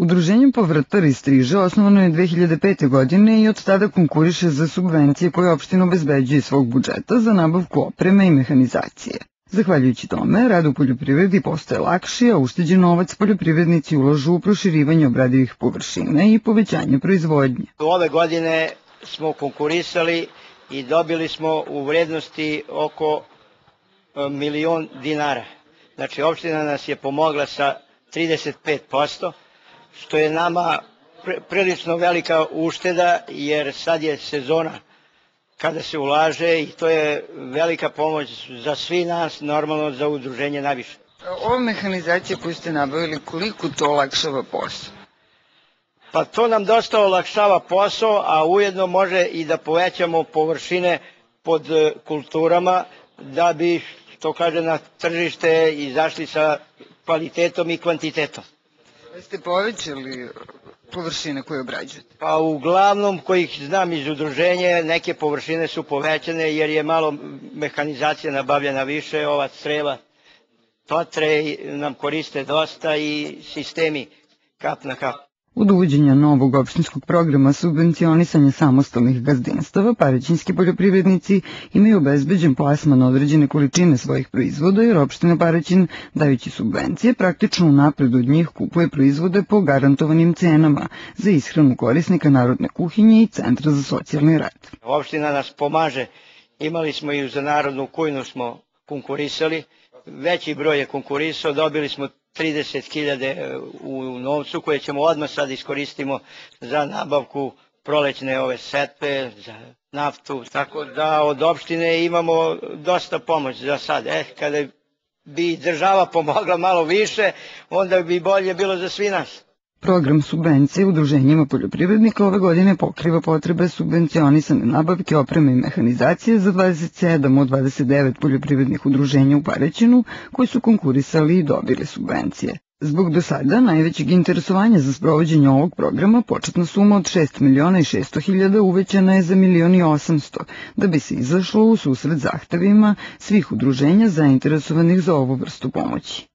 Udruženje Povrtar iz Striže osnovano je 2005. godine i od tada konkuriše za subvencije koje opština obezbeđuje iz svog budžeta za nabavku opreme i mehanizacije. Zahvaljujući tome, rad u poljoprivredi postaje lakši, a ušteđen novac poljoprivrednici ulažu u proširivanje obradivih površina i povećanje proizvodnje. Ove godine smo konkurisali i dobili smo u vrednosti oko 1.000.000 dinara. Znači, opština nas je pomogla sa 35%, što je nama prilično velika ušteda, jer sad je sezona kada se ulaže i to je velika pomoć za svi nas, normalno za udruženje najviše. Ova mehanizacija koju ste nabavili, koliko to olakšava posao? Pa to nam dosta olakšava posao, a ujedno može i da povećamo površine pod kulturama, da bi, to kaže, na tržište izašli sa kvalitetom i kvantitetom. Ste povećali površine koje obrađujete? Pa uglavnom, kojih znam iz udruženja, neke površine su povećane jer je malo mehanizacija nabavljena više, ova strela, totre nam koriste dosta i sistemi kap na kap. Od uvođenja novog opštinskog programa subvencionisanja samostalnih gazdinstava, paraćinski poljoprivrednici imaju obezbeđen plasman određene količine svojih proizvoda, jer opština Paraćin, dajući subvencije, praktično unapred od njih kupuje proizvode po garantovanim cenama za ishranu korisnika narodne kuhinje i Centra za socijalni rad. Opština nas pomaže, imali smo i za narodnu kuhinju smo konkurisali, veći broj je konkurisao, dobili smo 30.000 u novcu koje ćemo odmah sad iskoristimo za nabavku prolećne ove setve, za naftu, tako da od opštine imamo dosta pomoć za sad. Kada bi država pomogla malo više, onda bi bolje bilo za svi nas. Program subvencije udruženjima poljoprivrednika ove godine pokriva potrebe subvencionisane nabavke opreme i mehanizacije za 27 od 29 poljoprivrednih udruženja u Paraćinu koji su konkurisali i dobili subvencije. Zbog do sada najvećeg interesovanja za sprovođenje ovog programa početna suma od 6.600.000 uvećana je za 1.800.000, da bi se izašlo u susret zahtevima svih udruženja zainteresovanih za ovu vrstu pomoći.